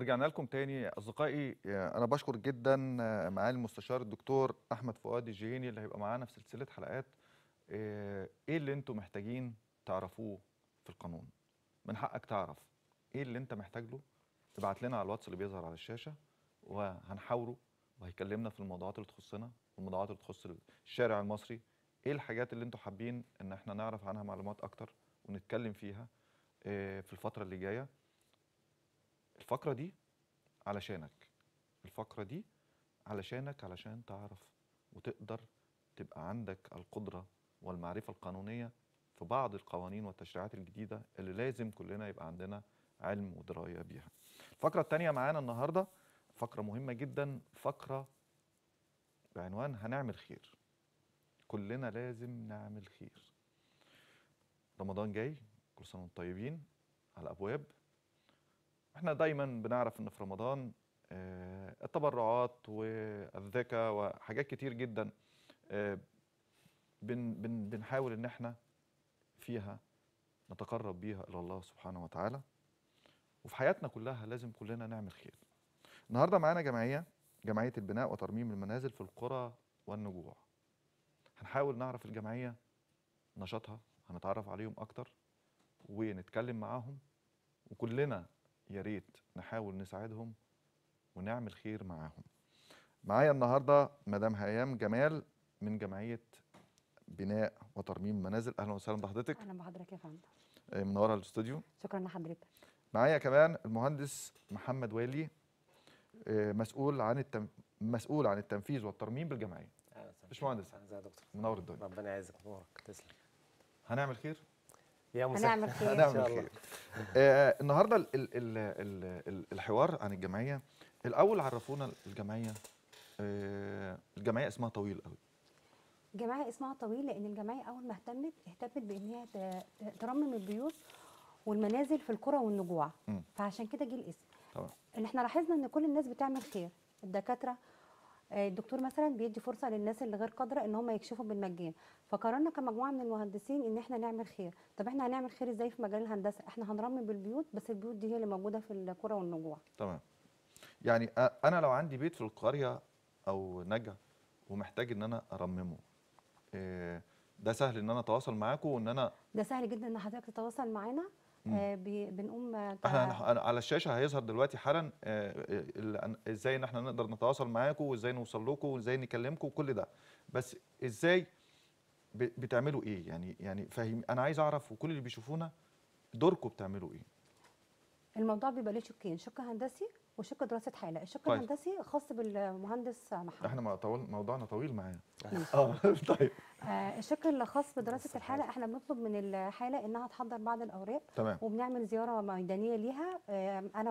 ورجعنا لكم تاني أصدقائي. أنا بشكر جدا معالي المستشار الدكتور أحمد فؤاد الجهيني اللي هيبقى معانا في سلسلة حلقات. إيه اللي أنتم محتاجين تعرفوه في القانون؟ من حقك تعرف إيه اللي أنت محتاج له. ابعت لنا على الواتس اللي بيظهر على الشاشة وهنحاوره، وهيكلمنا في الموضوعات اللي تخصنا والموضوعات اللي تخص الشارع المصري. إيه الحاجات اللي أنتم حابين إن احنا نعرف عنها معلومات أكتر ونتكلم فيها في الفترة اللي جاية. الفقرة دي علشانك، الفقرة دي علشانك، علشان تعرف وتقدر تبقى عندك القدرة والمعرفة القانونية في بعض القوانين والتشريعات الجديدة اللي لازم كلنا يبقى عندنا علم ودراية بيها. الفقرة التانية معانا النهاردة فقرة مهمة جدا، فقرة بعنوان هنعمل خير. كلنا لازم نعمل خير. رمضان جاي، كل سنة وانتم طيبين على الأبواب. احنا دايما بنعرف ان في رمضان التبرعات والذكاء وحاجات كتير جدا بنحاول ان احنا فيها نتقرب بيها الى الله سبحانه وتعالى. وفي حياتنا كلها لازم كلنا نعمل خير. النهارده معانا جمعية البناء وترميم المنازل في القرى والنجوع. هنحاول نعرف الجمعية، نشاطها، هنتعرف عليهم اكتر ونتكلم معاهم، وكلنا يا ريت نحاول نساعدهم ونعمل خير معاهم. معايا النهارده مدام هيام جمال من جمعيه بناء وترميم منازل. اهلا وسهلا بحضرتك. اهلا بحضرتك يا فندم. منوره الاستوديو. شكرا لحضرتك. معايا كمان المهندس محمد والي، مسؤول عن التنفيذ والترميم بالجمعيه. باشمهندس ازي يا دكتور؟ منور الدنيا. ربنا يعزك ونورك. تسلم. هنعمل خير يا مسهل. هنعمل خير ان هنعمل شاء خير. الله. النهارده الحوار عن الجمعيه. الاول عرفونا الجمعيه. الجمعيه اسمها طويل قوي. الجمعيه اسمها طويل لان الجمعيه اول ما اهتمت بان هي ترمم البيوت والمنازل في القرى والنجوع. فعشان كده جه الاسم. طبعا. ان احنا لاحظنا ان كل الناس بتعمل خير. الدكاتره، الدكتور مثلا بيدي فرصه للناس اللي غير قادره ان هم يكشفوا بالمجان. فقررنا كمجموعه من المهندسين ان احنا نعمل خير. طب احنا هنعمل خير ازاي في مجال الهندسه؟ احنا هنرمم بالبيوت، بس البيوت دي هي اللي موجوده في القرى والنجوع. تمام. يعني انا لو عندي بيت في القريه او نجع ومحتاج ان انا ارممه، ده سهل ان انا اتواصل معاكم وان انا ده سهل جدا ان حضرتك تتواصل معانا. بنقوم احنا على الشاشه هيظهر دلوقتي حالا ازاي ان احنا نقدر نتواصل معاكم وازاي نوصل لكم وازاي نكلمكم وكل ده. بس ازاي بتعملوا ايه؟ يعني فاهم، انا عايز اعرف وكل اللي بيشوفونا دوركم بتعملوا ايه؟ الموضوع بيبقى له شقين، شق هندسي وشق دراسه حاله. الشق كويس. الهندسي خاص بالمهندس محمد. احنا موضوعنا طويل معانا. طيب. الشق اللي خاص بدراسه الحاله، احنا بنطلب من الحاله انها تحضر بعض الاوراق. تمام. وبنعمل زياره ميدانيه ليها، انا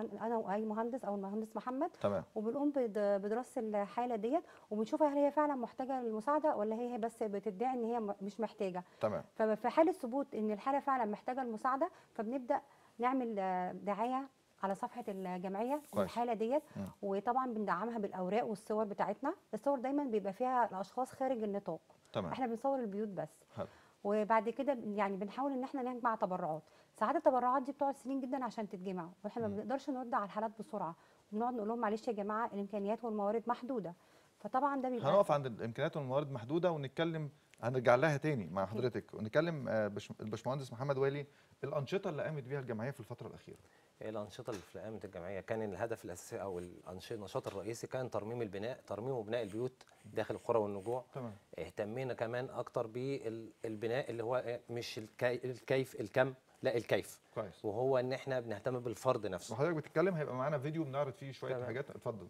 واي مهندس او المهندس محمد. تمام. وبنقوم بدراسه الحاله ديت، وبنشوف هل هي فعلا محتاجه للمساعده ولا هي بس بتدعي ان هي مش محتاجه. تمام. ففي حاله ثبوت ان الحاله فعلا محتاجه المساعده، فبنبدا نعمل دعايه على صفحه الجمعيه للحاله ديت. وطبعا بندعمها بالاوراق والصور بتاعتنا. الصور دايما بيبقى فيها الاشخاص خارج النطاق. تمام. احنا بنصور البيوت بس. حلو. وبعد كده يعني بنحاول ان احنا نجمع تبرعات. ساعات التبرعات دي بتقعد سنين جدا عشان تتجمع، واحنا ما بنقدرش نرد على الحالات بسرعه. بنقعد نقول لهم معلش يا جماعه الامكانيات والموارد محدوده. فطبعا ده بيبقى هنقف عند الامكانيات والموارد محدوده ونتكلم، هنرجع لها تاني مع حضرتك ونتكلم. الباشمهندس محمد والي، الانشطه اللي قامت بيها الجمعيه في الفتره الاخيره. الانشطه اللي في قامت الجمعيه كان الهدف الاساسي او النشاط الرئيسي كان ترميم وبناء البيوت داخل القرى والنجوع. تمام. اهتمينا كمان اكتر بالبناء اللي هو مش الكيف الكم، لا الكيف. كويس. وهو ان احنا بنهتم بالفرد نفسه. وحضرتك بتتكلم هيبقى معانا فيديو بنعرض فيه شويه حاجات. اتفضل.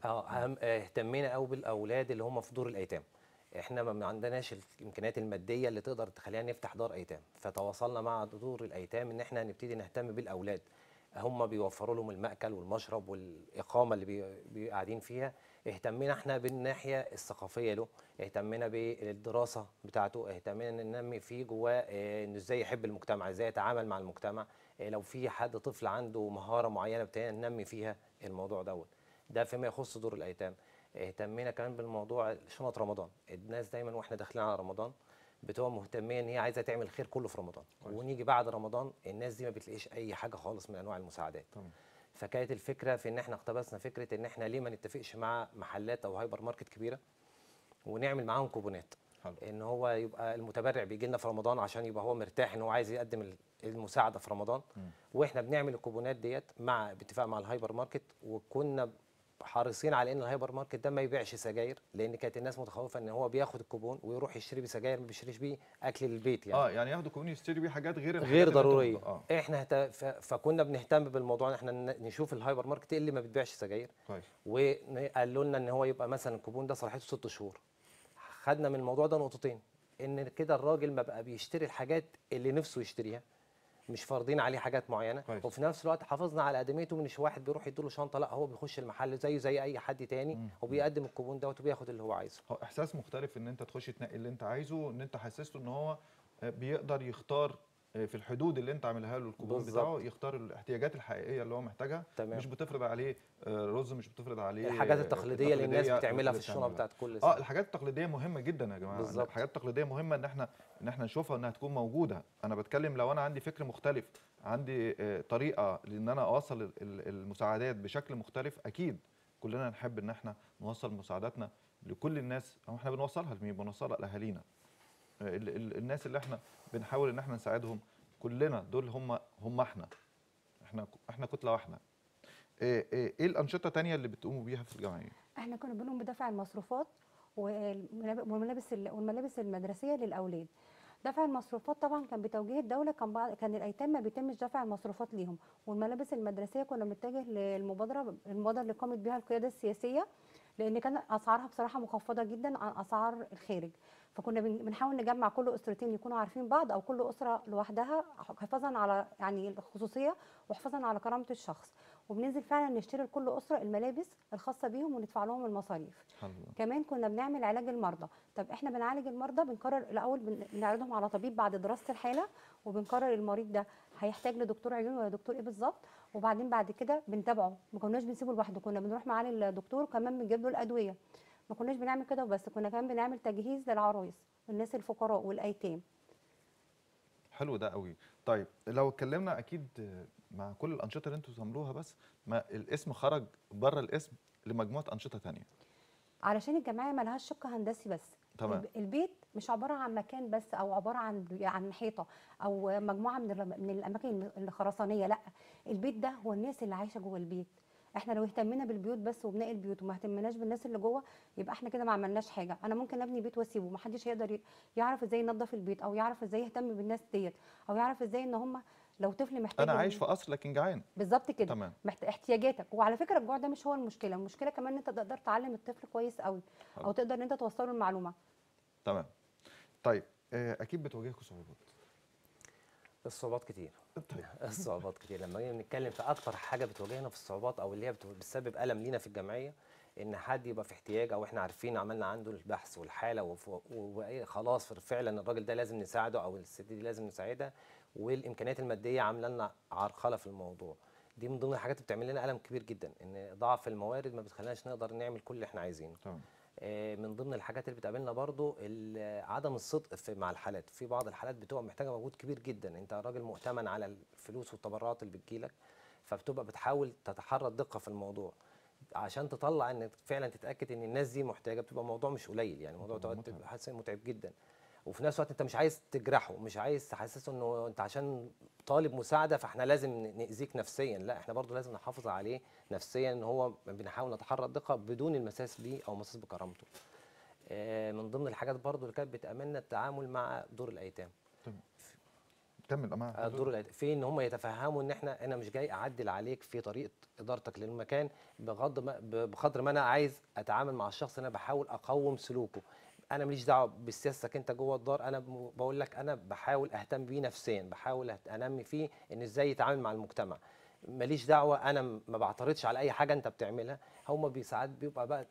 اهتمينا قوي بالاولاد اللي هم في دور الايتام. احنا ما عندناش الامكانيات الماديه اللي تقدر تخلينا نفتح دار ايتام، فتواصلنا مع دور الايتام ان احنا نبتدي نهتم بالاولاد. هم بيوفروا لهم المأكل والمشرب والإقامة اللي بيبقوا قاعدين فيها. اهتمينا احنا بالناحية الثقافية له، اهتمينا بالدراسة بتاعته، اهتمينا ان ننمي فيه جواه انه ازاي يحب المجتمع، ازاي يتعامل مع المجتمع. لو في حد طفل عنده مهارة معينة ابتدينا ننمي فيها الموضوع دوت. ده فيما يخص دور الأيتام. اهتمينا كمان بالموضوع شنط رمضان. الناس دايما واحنا داخلين على رمضان بتبقى مهتميه ان هي عايزه تعمل خير كله في رمضان. ونيجي بعد رمضان الناس دي ما بتلاقيش اي حاجه خالص من انواع المساعدات. فكانت الفكره في ان احنا اقتبسنا فكره ان احنا ليه ما نتفقش مع محلات او هايبر ماركت كبيره ونعمل معاهم كوبونات. حلو. ان هو يبقى المتبرع بيجي لنا في رمضان عشان يبقى هو مرتاح ان هو عايز يقدم المساعده في رمضان، واحنا بنعمل الكوبونات ديت باتفاق مع الهايبر ماركت. وكنا حريصين على ان الهايبر ماركت ده ما يبيعش سجاير، لان كانت الناس متخوفه ان هو بياخد الكوبون ويروح يشتري بيه سجاير، ما بيشتريش بيه اكل للبيت يعني. يعني ياخدوا كوبون يشتري بيه حاجات غير الحاجات غير اللي انتوا ضروريه. اه احنا فكنا بنهتم بالموضوع ان احنا نشوف الهايبر ماركت إيه اللي ما بتبيعش سجاير، كويس. وقالوا لنا ان هو يبقى مثلا الكوبون ده صلاحيته 6 شهور. خدنا من الموضوع ده نقطتين، ان كده الراجل ما بقى بيشتري الحاجات اللي نفسه يشتريها، مش فارضين عليه حاجات معينه، كويس. وفي نفس الوقت حافظنا على ادميته، مش واحد بيروح يديله شنطه، لا هو بيخش المحل زيه زي اي حد تاني وبيقدم الكوبون دوت وبياخد اللي هو عايزه. هو احساس مختلف ان انت تخش تنقي اللي انت عايزه، ان انت حسسته ان هو بيقدر يختار في الحدود اللي انت عاملها له الكوبون بالظبط. بتاعه، يختار الاحتياجات الحقيقيه اللي هو محتاجها. تمام. مش بتفرض عليه رز، مش بتفرض عليه الحاجات التقليديه اللي الناس بتعملها في اللي الشنط بتعملها. بتاعت كل سنه. الحاجات التقليديه مهمه جدا يا جماعه. بالظبط. الحاجات التقليديه مهمه ان احنا نشوفها انها تكون موجوده. انا بتكلم لو انا عندي فكر مختلف، عندي طريقه لان انا اوصل المساعدات بشكل مختلف، اكيد كلنا نحب ان احنا نوصل مساعداتنا لكل الناس، او احنا بنوصلها لمين؟ بنوصلها لاهالينا. الناس اللي احنا بنحاول ان احنا نساعدهم، كلنا دول هم احنا كتله واحده. ايه الانشطه الثانيه اللي بتقوموا بيها في الجمعيه؟ احنا كنا بنقوم بدفع المصروفات والملابس المدرسيه للاولاد. دفع المصروفات طبعا كان بتوجيه الدوله، كان الايتام ما بيتمش دفع المصروفات ليهم، والملابس المدرسيه كنا بنتجه المبادره اللي قامت بها القياده السياسيه، لان كان اسعارها بصراحه مخفضه جدا عن اسعار الخارج. فكنا بنحاول نجمع كل اسرتين يكونوا عارفين بعض، او كل اسره لوحدها، حفاظا على يعني الخصوصيه وحفاظا على كرامه الشخص. وبننزل فعلا نشتري لكل اسره الملابس الخاصه بيهم وندفع لهم المصاريف. حلو. كمان كنا بنعمل علاج المرضى. طب احنا بنعالج المرضى، بنقرر الاول بنعرضهم على طبيب بعد دراسه الحاله، وبنقرر المريض ده هيحتاج لدكتور عيون ولا دكتور ايه بالظبط. وبعدين بعد كده بنتابعه، ما كناش بنسيبه لوحده، كنا بنروح معاه للدكتور، وكمان بنجيب له الادويه. ما كناش بنعمل كده وبس، كنا كمان بنعمل تجهيز للعرايس والناس الفقراء والايتام. حلو ده قوي. طيب لو اتكلمنا اكيد مع كل الانشطه اللي انتوا بتعملوها، بس ما الاسم خرج بره الاسم لمجموعه انشطه ثانيه. علشان الجمعيه ما لهاش شق هندسي بس. تمام. البيت مش عباره عن مكان بس، او عباره عن حيطه، او مجموعه من الاماكن الخرسانيه، لا. البيت ده هو الناس اللي عايشه جوه البيت. احنا لو اهتمينا بالبيوت بس وبناء البيوت وما اهتمناش بالناس اللي جوه، يبقى احنا كده ما عملناش حاجه. انا ممكن ابني بيت واسيبه، ما حدش هيقدر يعرف ازاي ينظف البيت، او يعرف ازاي يهتم بالناس ديت، او يعرف ازاي ان هم لو طفل محتاج انا عايش في قصر لكن جعان. بالظبط كده. تمام. احتياجاتك. وعلى فكره الجوع ده مش هو المشكله، المشكله كمان ان انت تقدر تعلم الطفل كويس قوي، او تقدر ان انت توصله المعلومه. تمام. طيب اكيد بتواجهكم صعوبات. الصعوبات كتير. طيب. الصعوبات كتير. لما نيجي نتكلم في اكتر حاجه بتواجهنا في الصعوبات، او اللي هي بتسبب الم لينا في الجمعيه، ان حد يبقى في احتياج، او احنا عارفين عملنا عنده البحث والحاله وخلاص فعلا الراجل ده لازم نساعده، او الست دي لازم نساعدها، والامكانيات الماديه عامله لنا عرقله في الموضوع. دي من ضمن الحاجات اللي بتعمل لنا الم كبير جدا، ان ضعف الموارد ما بتخليناش نقدر نعمل كل اللي احنا عايزينه. تمام. من ضمن الحاجات اللي بتقابلنا برضو عدم الصدق مع الحالات. في بعض الحالات بتبقى محتاجه مجهود كبير جدا، انت راجل مؤتمن على الفلوس والتبرعات اللي بتجيلك، فبتبقى بتحاول تتحرى الدقه في الموضوع عشان تطلع ان فعلا تتاكد ان الناس دي محتاجه. بتبقى موضوع مش قليل يعني، موضوع متعب جدا. وفي نفس الوقت انت مش عايز تجرحه، مش عايز تحسسه انه انت عشان طالب مساعده فاحنا لازم ناذيك نفسيا، لا احنا برضو لازم نحافظ عليه نفسيا، ان هو بنحاول نتحرى الدقه بدون المساس بيه او مساس بكرامته. من ضمن الحاجات برضو اللي كانت بتامننا التعامل مع دور الايتام. تمام. كمل معايا. دور الايتام في ان هم يتفهموا ان انا مش جاي اعدل عليك في طريقه ادارتك للمكان، بقدر ما انا عايز اتعامل مع الشخص، انا بحاول اقوم سلوكه. انا ماليش دعوه بسياستك انت جوه الدار، انا بقول لك انا بحاول اهتم بيه نفسيا، بحاول انمي فيه ان ازاي يتعامل مع المجتمع. ماليش دعوه، انا ما بعترضش على اي حاجه انت بتعملها. هم ساعات بيبقى بقى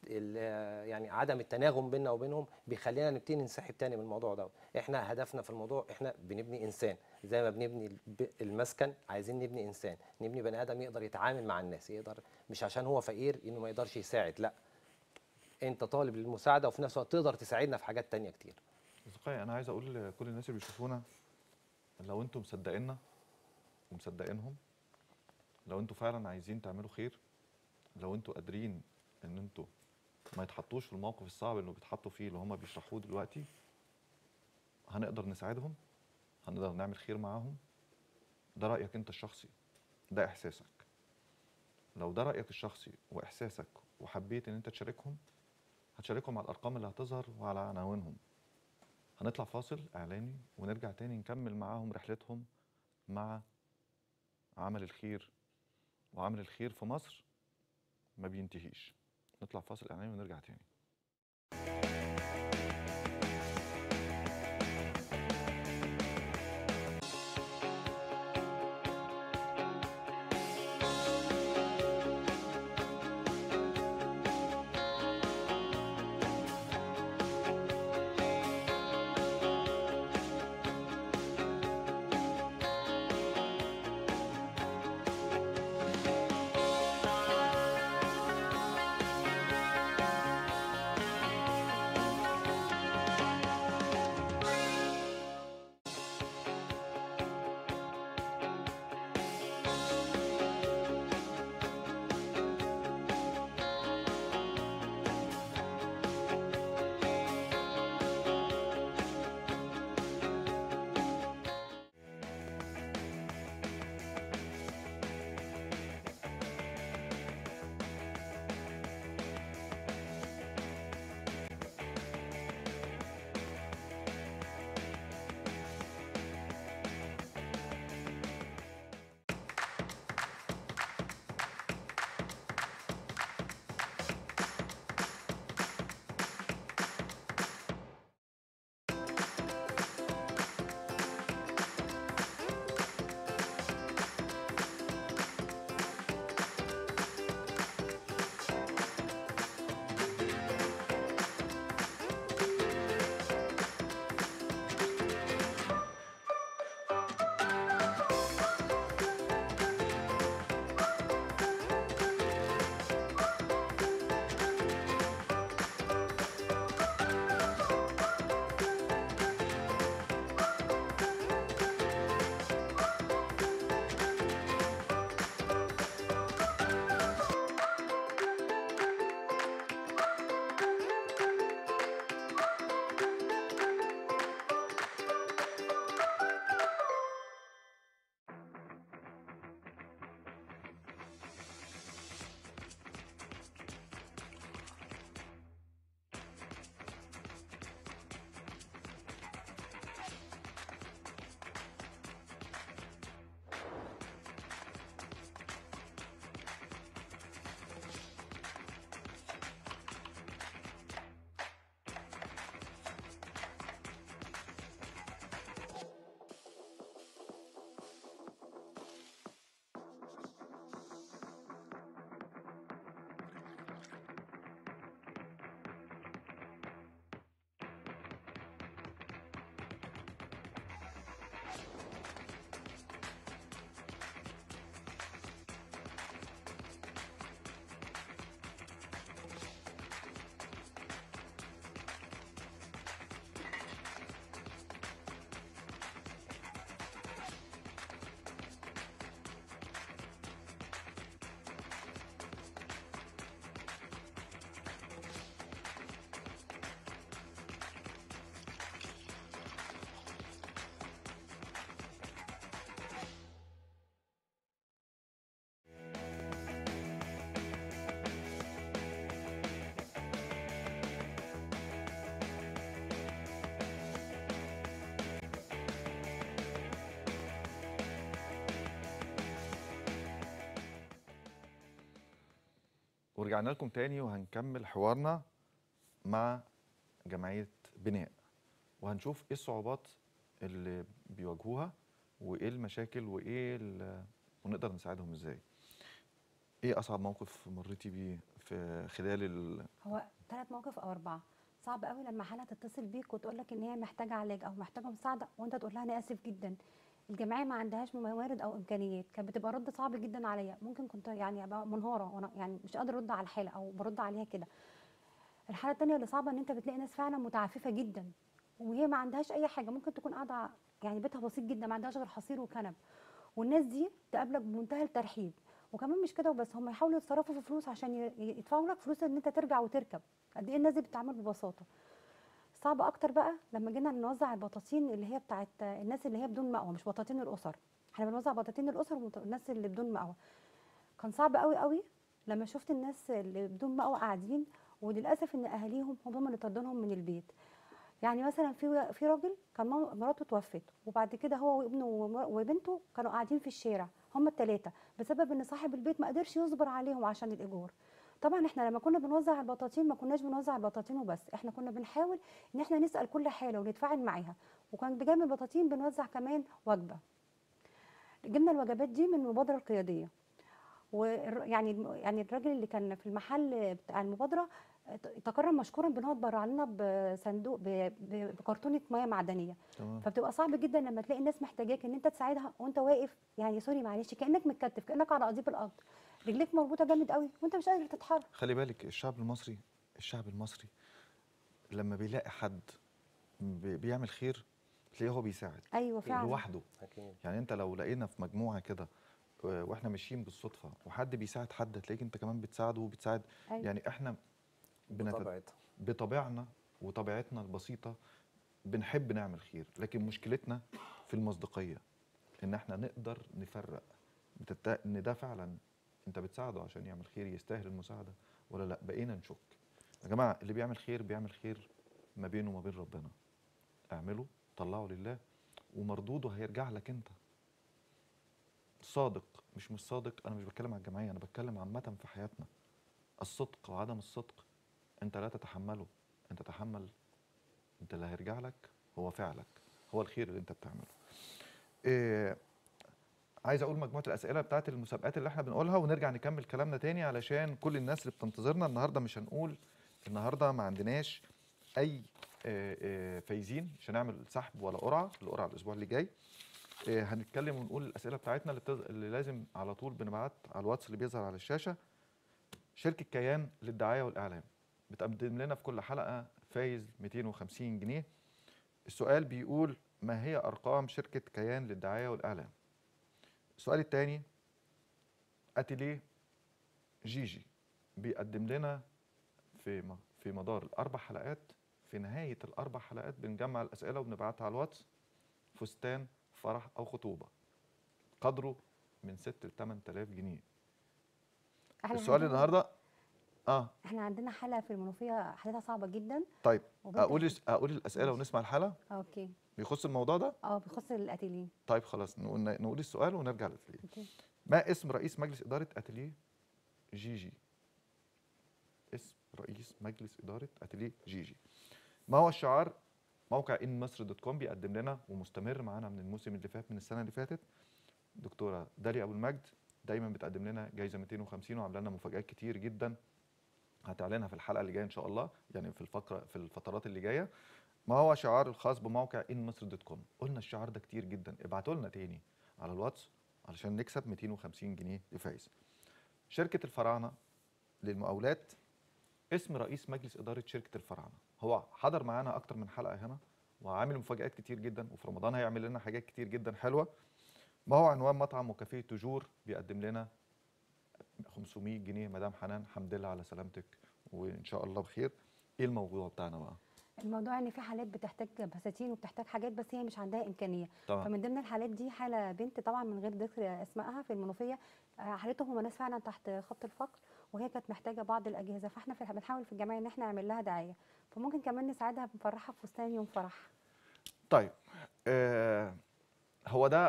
يعني عدم التناغم بيننا وبينهم بيخلينا نبتدي ننسحب تاني من الموضوع ده. احنا هدفنا في الموضوع احنا بنبني انسان، زي ما بنبني المسكن عايزين نبني انسان، نبني بني ادم يقدر يتعامل مع الناس، يقدر مش عشان هو فقير انه ما يقدرش يساعد، لا انت طالب للمساعده وفي نفس الوقت تقدر تساعدنا في حاجات تانية كتير. اصدقائي انا عايز اقول لكل الناس اللي بيشوفونا، لو انتم مصدقيننا ومصدقينهم لو انتوا فعلا عايزين تعملوا خير، لو انتوا قادرين ان انتوا ما يتحطوش في الموقف الصعب اللي بيتحطوا فيه اللي هم بيشرحوه دلوقتي، هنقدر نساعدهم، هنقدر نعمل خير معاهم. ده رأيك انت الشخصي، ده احساسك. لو ده رأيك الشخصي واحساسك وحبيت ان انت تشاركهم، هتشاركهم على الارقام اللي هتظهر وعلى عناوينهم. هنطلع فاصل اعلاني ونرجع تاني نكمل معاهم رحلتهم مع عمل الخير. وعمل الخير في مصر ما بينتهيش. نطلع فاصل اعلاني ونرجع تاني. ورجعنا لكم تاني وهنكمل حوارنا مع جمعية بناء، وهنشوف ايه الصعوبات اللي بيواجهوها وايه المشاكل ونقدر نساعدهم ازاي. ايه اصعب موقف مريتي بيه في خلال هو 3 مواقف او 4. صعب قوي لما حالة تتصل بيك وتقول لك ان هي محتاجه علاج او محتاجه مساعده وانت تقول لها انا اسف جدا، الجمعيه ما عندهاش موارد او امكانيات. كانت بتبقى رد صعب جدا عليا، ممكن كنت يعني ابقى منهاره وانا يعني مش قادره ارد على الحاله او برد عليها كده. الحاله الثانيه اللي صعبه ان انت بتلاقي ناس فعلا متعففه جدا وهي ما عندهاش اي حاجه، ممكن تكون قاعده يعني بيتها بسيط جدا، ما عندهاش غير حصير وكنب، والناس دي تقابلك بمنتهى الترحيب وكمان مش كده وبس، هم يحاولوا يتصرفوا في فلوس عشان يدفعوا لك فلوس ان انت ترجع وتركب. قد ايه الناس دي بتتعامل ببساطه. صعب اكتر بقى لما جينا نوزع البطاطين اللي هي بتاعت الناس اللي هي بدون مأوى، مش بطاطين الاسر. احنا بنوزع بطاطين الاسر والناس اللي بدون مأوى. كان صعب قوي قوي لما شفت الناس اللي بدون مأوى قاعدين، وللاسف ان اهاليهم هم اللي طردونهم من البيت. يعني مثلا في راجل كان مراته توفت، وبعد كده هو وابنه وبنته كانوا قاعدين في الشارع، هم الثلاثه، بسبب ان صاحب البيت ما قدرش يصبر عليهم عشان الايجار. طبعا احنا لما كنا بنوزع البطاطين ما كناش بنوزع البطاطين وبس، احنا كنا بنحاول ان احنا نسال كل حاله ونتفاعل معاها، وكان بجانب البطاطين بنوزع كمان وجبه. جبنا الوجبات دي من المبادره القياديه. يعني الراجل اللي كان في المحل بتاع المبادره تكرم مشكورا بان هو اتبرع لنا بصندوق بكرتونه ميه معدنيه. تمام. فبتبقى صعب جدا لما تلاقي الناس محتاجاك ان انت تساعدها وانت واقف، يعني سوري معلش، كانك متكتف، كانك على قضيب الارض، رجليك مربوطه جامد قوي وانت مش قادر تتحرك. خلي بالك الشعب المصري لما بيلاقي حد بيعمل خير تلاقيه هو بيساعد ايوه فعلا. لوحده. اكيد. يعني انت لو لقينا في مجموعه كده واحنا ماشيين بالصدفه وحد بيساعد حد تلاقيك انت كمان بتساعده وبتساعد. أيوة. يعني احنا بطبيعتها. بطبيعنا وطبيعتنا البسيطه بنحب نعمل خير، لكن مشكلتنا في المصداقيه، ان احنا نقدر نفرق ان ده فعلا انت بتساعده عشان يعمل خير يستاهل المساعده ولا لا. بقينا نشك. يا جماعه اللي بيعمل خير بيعمل خير ما بينه وما بين ربنا. اعمله، طلعه لله، ومردوده هيرجع لك انت. صادق مش صادق، انا مش بتكلم على الجمعيه، انا بتكلم عامه في حياتنا. الصدق وعدم الصدق انت لا تتحمله، انت تحمل. انت اللي هيرجع لك هو فعلك، هو الخير اللي انت بتعمله. إيه، عايز اقول مجموعه الاسئله بتاعت المسابقات اللي احنا بنقولها ونرجع نكمل كلامنا تاني، علشان كل الناس اللي بتنتظرنا النهارده. مش هنقول النهارده ما عندناش اي فايزين، مش هنعمل سحب ولا قرعه. القرعه الاسبوع اللي جاي. هنتكلم ونقول الاسئله بتاعتنا اللي لازم على طول بنبعت على الواتس اللي بيظهر على الشاشه. شركه كيان للدعايه والاعلام بتقدم لنا في كل حلقه فايز 250 جنيه. السؤال بيقول: ما هي ارقام شركه كيان للدعايه والاعلام؟ السؤال الثاني: اتيليه جيجي بيقدم لنا في مدار الاربع حلقات، في نهايه الاربع حلقات بنجمع الاسئله وبنبعتها على الواتس، فستان فرح او خطوبه قدره من 6 ل 8000 جنيه. احنا السؤال عندنا النهارده احنا عندنا حاله في المنوفيه حالتها صعبه جدا. طيب وبنت اقول الاسئله ماشي. ونسمع الحلقه. اوكي. بيخص الموضوع ده. بيخص الاتيليه. طيب خلاص نقول السؤال ونرجع للاتelier. اوكي. ما اسم رئيس مجلس اداره اتيليه جيجي؟ اسم رئيس مجلس اداره اتيليه جيجي. ما هو الشعار موقع ان مصر دوت كوم بيقدم لنا ومستمر معانا من الموسم اللي فات، من السنه اللي فاتت؟ دكتوره داليا ابو المجد دايما بتقدم لنا جايزه 250 وعامله لنا مفاجآت كتير جدا هتعلنها في الحلقه اللي جايه ان شاء الله، يعني في الفترات اللي جايه. ما هو شعار الخاص بموقع ان مصر دوت كوم؟ قلنا الشعار ده كتير جدا، ابعتوا لنا تاني على الواتس علشان نكسب 250 جنيه لفايز. شركه الفراعنه للمقاولات، اسم رئيس مجلس اداره شركه الفراعنه. هو حضر معانا اكتر من حلقه هنا وعامل مفاجآت كتير جدا، وفي رمضان هيعمل لنا حاجات كتير جدا حلوه. ما هو عنوان مطعم وكافيه توجور بيقدم لنا 500 جنيه؟ مدام حنان الحمد لله على سلامتك وان شاء الله بخير. ايه الموضوع بتاعنا بقى؟ الموضوع ان في حالات بتحتاج بساتين وبتحتاج حاجات بس هي مش عندها امكانيه. طبعا. فمن ضمن الحالات دي حاله بنت طبعا من غير ذكر اسمائها في المنوفيه. حالتهم هم ناس فعلا تحت خط الفقر، وهي كانت محتاجه بعض الاجهزه، فاحنا بنحاول في الجمعيه ان احنا نعمل لها دعايه، فممكن كمان نساعدها بنفرحها بفستان يوم فرح. طيب هو ده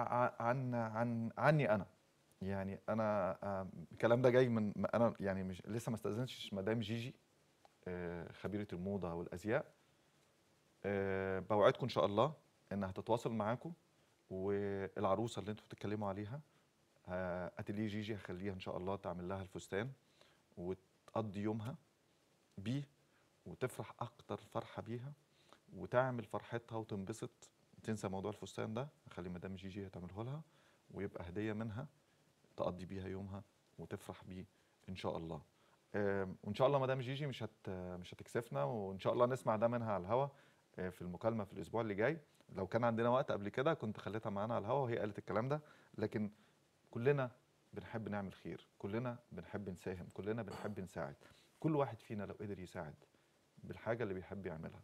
عني انا. يعني انا الكلام ده جاي من انا، يعني مش لسه ما استاذنتش مدام جيجي خبيره الموضه والازياء. بوعدكم ان شاء الله انها هتتواصل معاكم، والعروسه اللي انتوا بتتكلموا عليها اتيليه جيجي هخليها ان شاء الله تعمل لها الفستان وتقضي يومها بيه وتفرح اكتر فرحه بيها وتعمل فرحتها وتنبسط، تنسى موضوع الفستان ده. هخلي مدام جيجي هتعمله لها ويبقى هديه منها تقضي بيها يومها وتفرح بيه ان شاء الله. وان شاء الله مدام جيجي مش هتكسفنا، وان شاء الله نسمع ده منها على الهوا في المكالمه في الاسبوع اللي جاي. لو كان عندنا وقت قبل كده كنت خليتها معانا على الهوا وهي قالت الكلام ده، لكن كلنا بنحب نعمل خير، كلنا بنحب نساهم، كلنا بنحب نساعد. كل واحد فينا لو قدر يساعد بالحاجه اللي بيحب يعملها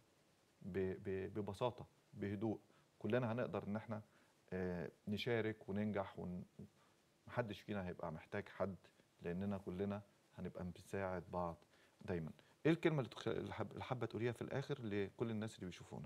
ببساطه بهدوء، كلنا هنقدر ان احنا نشارك وننجح، ومحدش فينا هيبقى محتاج حد، لاننا كلنا هنبقى بنساعد بعض دايما. ايه الكلمه اللي حابه تقوليها في الاخر لكل الناس اللي بيشوفونا؟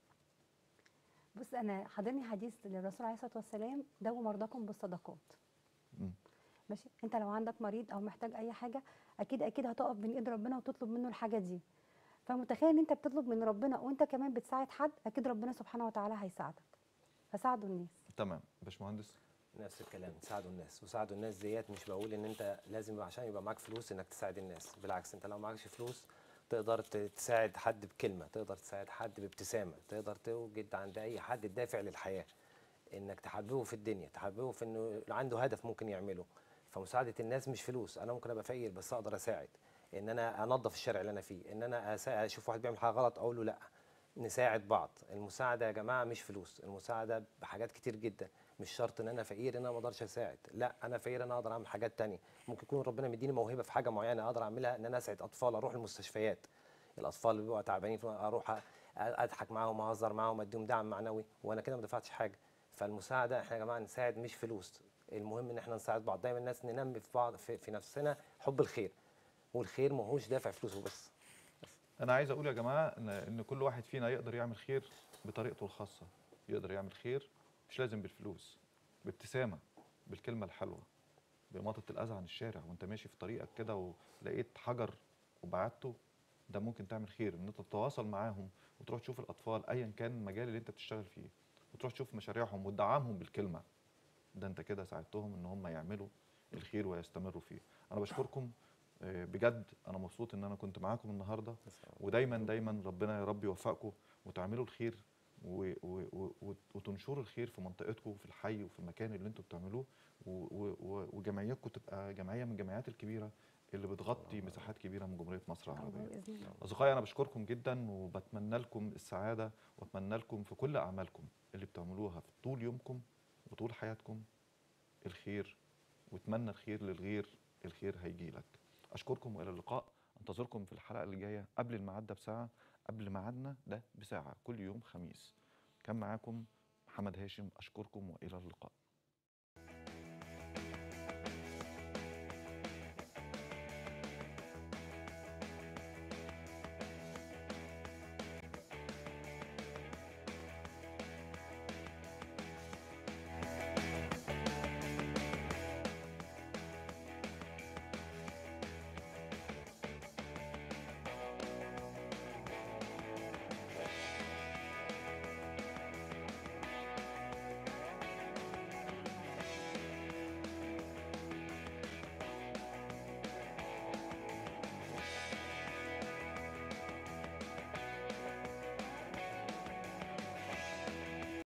بص، انا حاضرني حديث للرسول عليه الصلاه والسلام: داووا مرضاكم بالصدقات. مم. ماشي، انت لو عندك مريض او محتاج اي حاجه، اكيد اكيد هتقف بين ايد ربنا وتطلب منه الحاجه دي. فمتخيل ان انت بتطلب من ربنا وانت كمان بتساعد حد، اكيد ربنا سبحانه وتعالى هيساعدك. فساعدوا الناس. تمام. باشمهندس. نفس الكلام، ساعدوا الناس. وساعدوا الناس ديت مش بقول ان انت لازم عشان يبقى معاك فلوس انك تساعد الناس، بالعكس، انت لو معكش فلوس تقدر تساعد حد بكلمه، تقدر تساعد حد بابتسامه، تقدر توجد عند اي حد الدافع للحياه، انك تحببه في الدنيا، تحببه في انه عنده هدف ممكن يعمله. فمساعده الناس مش فلوس، انا ممكن ابقى فقير بس اقدر اساعد، ان انا انظف الشارع اللي انا فيه، ان انا اشوف واحد بيعمل حاجه غلط اقول له لا. نساعد بعض. المساعده يا جماعه مش فلوس، المساعده بحاجات كتير جدا. مش شرط ان انا فقير ان انا ما اقدرش اساعد، لا، انا فقير انا اقدر اعمل حاجات تانية. ممكن يكون ربنا مديني موهبه في حاجه معينه اقدر اعملها، ان انا اسعد اطفال، اروح المستشفيات، الاطفال اللي بيبقوا تعبانين اروح اضحك معاهم، اهزر معاهم، اديهم دعم معنوي، وانا كده ما دفعتش حاجه. فالمساعده احنا يا جماعه نساعد مش فلوس، المهم ان احنا نساعد بعض دايما، الناس ننمي في بعض في نفسنا حب الخير، والخير ما هوش دافع فلوس وبس. انا عايز اقول يا جماعه ان كل واحد فينا يقدر يعمل خير بطريقته الخاصه، يقدر يعمل خير مش لازم بالفلوس، بابتسامه، بالكلمه الحلوه، بإماطة الأذى عن الشارع، وأنت ماشي في طريقك كده ولقيت حجر وبعته، ده ممكن تعمل خير. إن أنت تتواصل معاهم وتروح تشوف الأطفال أيا كان المجال اللي أنت بتشتغل فيه، وتروح تشوف مشاريعهم وتدعمهم بالكلمة، ده أنت كده ساعدتهم إن هم يعملوا الخير ويستمروا فيه. أنا بشكركم بجد، أنا مبسوط إن أنا كنت معاكم النهاردة، ودايما دايما ربنا يا رب يوفقكم وتعملوا الخير وتنشروا الخير في منطقتكم وفي الحي وفي المكان اللي انتوا بتعملوه، وجمعيتكم تبقى جمعيه من الجمعيات الكبيره اللي بتغطي مساحات كبيره من جمهوريه مصر العربيه. باذن الله. اصدقائي، انا بشكركم جدا وبتمنى لكم السعاده، واتمنى لكم في كل اعمالكم اللي بتعملوها في طول يومكم وطول حياتكم الخير، واتمنى الخير للغير، الخير هيجي لك. اشكركم والى اللقاء. انتظركم في الحلقه اللي جايه قبل الميعاد ده بساعه، قبل ميعادنا ده بساعه، كل يوم خميس. كان معاكم محمد هاشم، اشكركم والى اللقاء.